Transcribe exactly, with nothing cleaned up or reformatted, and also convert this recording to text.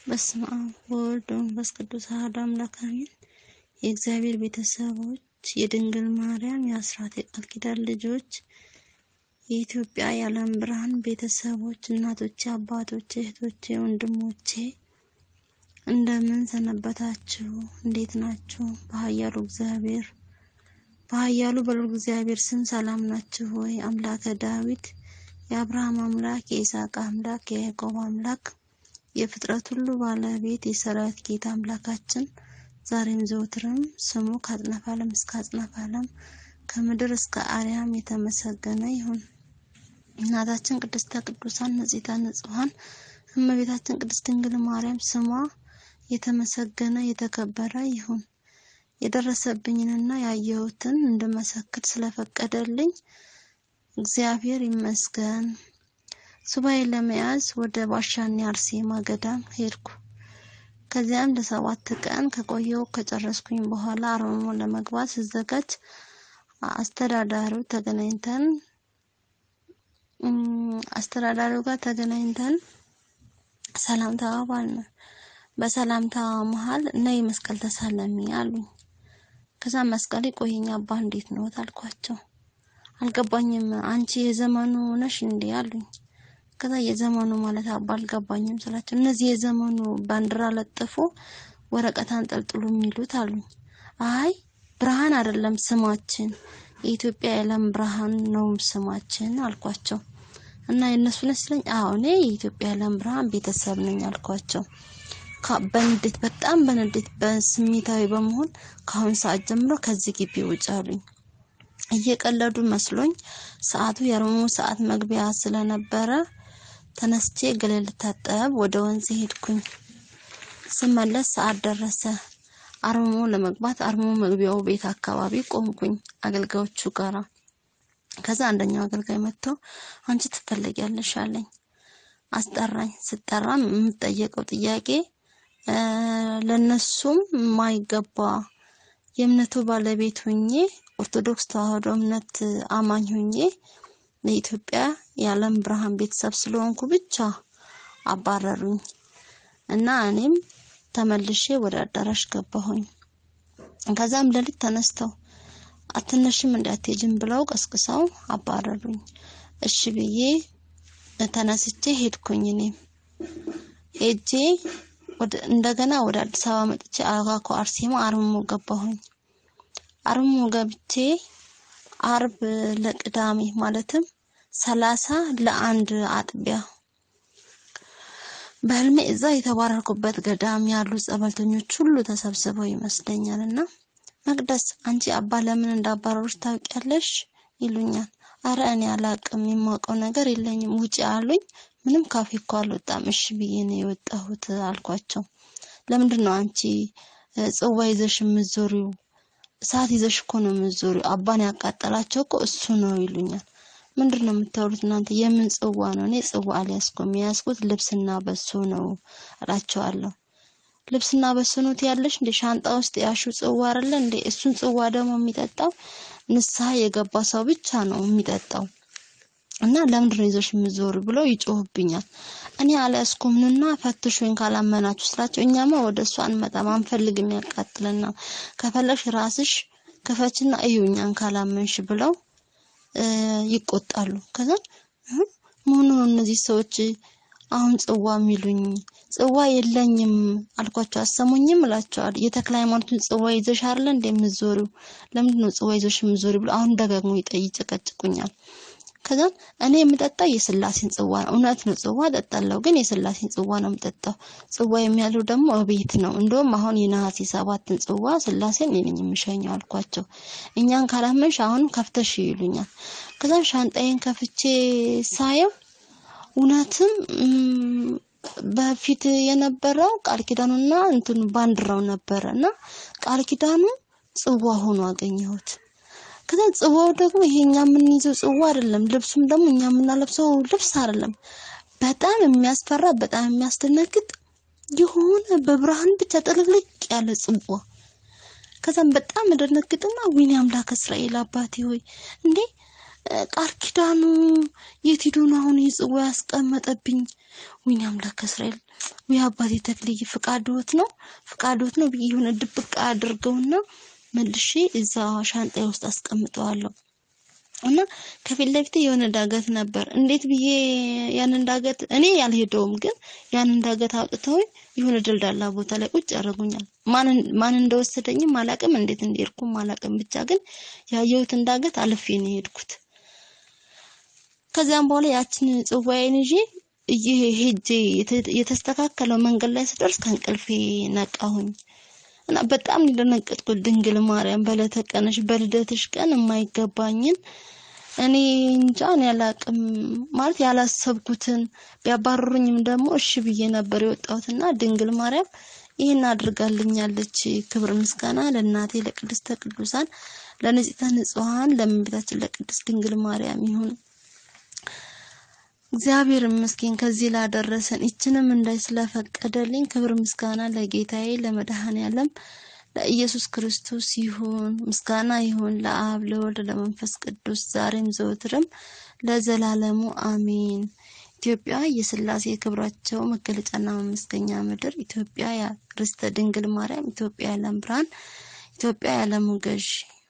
በስመ አብ ወወልድ ወመንፈስ ቅዱስ አሐዱ አምላክ አሜን። የእግዚአብሔር ቤተሰቦች የድንግል ማርያም የአስራት የቃል ኪዳን ልጆች የኢትዮጵያ የዓለም ብርሃን ቤተሰቦች እናቶቼ አባቶቼ እህቶቼ ወንድሞቼ እንደምን ሰነበታችሁ? እንዴት ናችሁ? በኃያሉ እግዚአብሔር በኃያሉ በልዑል እግዚአብሔር ስም ሰላም ናችሁ ወይ? አምላከ ዳዊት የአብርሃም አምላክ የይስሐቅ አምላክ የያዕቆብ አምላክ የፍጥረት ሁሉ ባለቤት የሰራዊት ጌታ አምላካችን ዛሬም ዘወትርም ስሙ ከአጽናፈ ዓለም እስከ አጽናፈ ዓለም ከምድር እስከ አርያም የተመሰገነ ይሁን። እናታችን ቅድስተ ቅዱሳን ንጽሕተ ንጹሐን እመቤታችን ቅድስት ድንግል ማርያም ስሟ የተመሰገነ የተከበረ ይሁን። የደረሰብኝንና ያየሁትን እንደመሰክር ስለፈቀደልኝ እግዚአብሔር ይመስገን። ሱባኤ ለመያዝ ወደ ባሻኒ አርሴማ ገዳም ሄድኩ። ከዚያም ለሰባት ቀን ከቆየው ከጨረስኩኝ በኋላ አርመሞ ለመግባት ስዘጋጅ አስተዳዳሪው ተገናኝተን አስተዳዳሪው ጋር ተገናኝተን ሰላም ተባባልን። በሰላምታ መሃል ነይ መስቀል ተሳለሚ አሉኝ። ከዛ መስቀል ቆየኛ አባ እንዴት ነው ታልኳቸው። አልገባኝም አንቺ የዘመኑ ነሽ እንዴ አሉኝ። ከዛ የዘመኑ ማለት አባ አልገባኝም ስላቸው እነዚህ የዘመኑ ባንዲራ ለጥፎ ወረቀት አንጠልጥሉ የሚሉት አሉኝ። አይ ብርሃን አይደለም ስማችን የኢትዮጵያ የዓለም ብርሃን ነው ስማችን አልኳቸው። እና የነሱ ነስለኝ አዎ እኔ የኢትዮጵያ የዓለም ብርሃን ቤተሰብ ነኝ አልኳቸው። በንዴት በጣም በንዴት በስሜታዊ በመሆን ካሁን ሰዓት ጀምሮ ከዚህ ግቢ ውጭ አሉኝ። እየቀለዱ መስሎኝ ሰዓቱ የአርመሞ ሰዓት መግቢያ ስለነበረ ተነስቼ ገለል ታጠብ ወደ ወንዝ ሄድኩኝ። ስመለስ ሰዓት ደረሰ። አርመሞ ለመግባት አርመሞ መግቢያው ቤት አካባቢ ቆምኩኝ አገልጋዮቹ ጋራ። ከዛ አንደኛው አገልጋይ መጥቶ አንቺ ትፈልጊያለሽ አለኝ። አስጠራኝ። ስጠራም የምጠየቀው ጥያቄ ለነሱም ማይገባ የእምነቱ ባለቤት ሆኜ ኦርቶዶክስ ተዋህዶ እምነት አማኝ ሆኜ ለኢትዮጵያ የዓለም ብርሃን ቤተሰብ ስለሆንኩ ብቻ አባረሩኝ እና እኔም ተመልሼ ወደ አዳራሽ ገባሁኝ። ከዛም ለሊት ተነስተው አትነሽም እንዳትሄጂም ብለው ቀስቅሰው አባረሩኝ። እሺ ብዬ ተነስቼ ሄድኩኝ። እኔም ሄጄ ወደ እንደገና ወደ አዲስ አበባ መጥቼ አጋኮ አርሴማ አርመሞ ገባሁኝ። አርመሞ ገብቼ አርብ ለቅዳሜ ማለትም ሰላሳ ለአንድ አጥቢያ በህልሜ እዛ የተባረርኩበት ገዳም ያሉ ጸበልተኞች ሁሉ ተሰብስበው ይመስለኛልና መቅደስ አንቺ አባ ለምን እንዳባረሩሽ ታውቂያለሽ ይሉኛል። አረ እኔ አላቅም የማውቀው ነገር የለኝም ውጪ አሉኝ። ምንም ካፌ እኮ አልወጣም እሺ ብዬ ነው የወጣሁት አልኳቸው። ለምንድነው አንቺ ጽዋ ይዘሽ ምትዞሪው ሰዓት ይዘሽ እኮ ነው ምትዞሪው አባን ያቃጠላቸው እኮ እሱ ነው ይሉኛል። ምንድነው የምታወሩት እናንተ የምን ጽዋ ነው? እኔ ጽዋ አልያዝኩም ያዝኩት ልብስና በሶ ነው አላቸዋለሁ። ልብስና በሶ ነው ያለሽ እንደ ሻንጣ ውስጥ ያሹ ጽዋ አይደለ እንደ እሱን ጽዋ ደግሞ የሚጠጣው ንስሐ የገባ ሰው ብቻ ነው የሚጠጣው እና ለምንድነው ይዘሽ ምትዞሪ ብሎ ይጮህብኛል። እኔ አልያዝኩምና ፈትሹኝ ካላመናችሁ ስላቸው እኛማ ወደሱ አንመጣም አንፈልግም ያቃጥለና ከፈለሽ ራስሽ ከፈችና እዩኛን ካላመንሽ ብለው ይቆጣሉ። ከዛ ምን ነው እነዚህ ሰዎች አሁን ጽዋ ሚሉኝ ጽዋ የለኝም አልኳቸው። አሰሙኝም እላቸዋለሁ። የተክለ ሃይማኖትን ጽዋ ይዘሽ አይደል እንደምትዞሪው ለምንድነው ጽዋ ይዘሽ ምትዞሪ ብለው አሁን ደጋግሞ ይጠይቁኛል። ከዛ እኔ የምጠጣ የስላሴን ጽዋ ነው። እውነት ነው ጽዋ ጠጣለው ግን የስላሴን ጽዋ ነው የምጠጣው። ጽዋ የሚያለው ደግሞ እቤት ነው። እንደውም አሁን የነሐሴ ሰባትን ጽዋ ስላሴን እኔን የምሸኘው አልኳቸው። እኛን ካላመንሽ አሁን ከፍተሽ ይሉኛል። ከዛ ሻንጣዬን ከፍቼ ሳየው እውነትም በፊት የነበረው ቃል ኪዳኑና እንትን ባንድራው ነበርና ቃል ኪዳኑ ጽዋ ሆኖ አገኘሁት። ከዛ ጽዋው ደግሞ ይሄኛ ምን ይዘው ጽዋ አይደለም ልብሱም ደግሞ እኛ ምን ለብሰው ልብስ አይደለም በጣም የሚያስፈራ በጣም የሚያስደነግጥ የሆነ በብርሃን ብቻ ጥልቅልቅ ያለ ጽዋ። ከዛም በጣም ደነግጥና ወይኔ አምላክ እስራኤል አባቴ ሆይ እንዴ ቃል ኪዳኑ የት ሄዶ ነው አሁን ይጽዋ ያስቀመጠብኝ? ወይኔ አምላክ እስራኤል ወይ አባቴ ተክልይ ፍቃዶት ነው ፍቃዶት ነው ብዬ ሆነ ድብቅ አድርገውና መልሼ እዛ ሻንጣዬ ውስጥ አስቀምጠዋለሁ እና ከፊት ለፊት የሆነ ዳገት ነበር እንዴት ብዬ ያንን ዳገት እኔ ያልሄደውም ግን ያንን ዳገት አውጥተው የሆነ ድልዳላ ቦታ ላይ ቁጭ ያደርጉኛል ማን ማን እንደወሰደኝም አላቅም እንዴት እንደሄድኩም አላቅም ብቻ ግን ያየሁትን ዳገት አልፌ ነው ሄድኩት ከዛም በኋላ ያችን ጽዋዬን ይዤ ይሄ ሄጄ የተስተካከለው መንገድ ላይ ስደርስ ከንቅልፌ ነቃሁኝ እና በጣም እንደነቀጥኩት ድንግል ማርያም በለተቀነሽ በልደትሽ ቀን የማይገባኝን እኔ እንጃን ያላቅም ማለት ያላሰብኩትን ቢያባርሩኝም ደግሞ እሺ ብዬ ነበር የወጣሁትና ድንግል ማርያም ይሄን አድርጋልኛለች ክብር ምስጋና ለእናቴ ለቅድስተ ቅዱሳን ለንጽሕተ ንጹሃን ለእመቤታችን ለቅድስት ድንግል ማርያም ይሁን እግዚአብሔር ይመስገን ከዚህ ላደረሰን እችንም እንዳይ ስለፈቀደልኝ ክብር ምስጋና ለጌታዬ ለመድኃኔዓለም ለኢየሱስ ክርስቶስ ይሁን ምስጋና ይሁን ለአብ ለወልድ ለመንፈስ ቅዱስ ዛሬም ዘወትርም ለዘላለሙ አሜን ኢትዮጵያ የሥላሴ ክብራቸው መገለጫና መመስገኛ ምድር ኢትዮጵያ ያ ርስተ ድንግል ማርያም ኢትዮጵያ የዓለም ብርሃን ኢትዮጵያ የዓለም ገዥ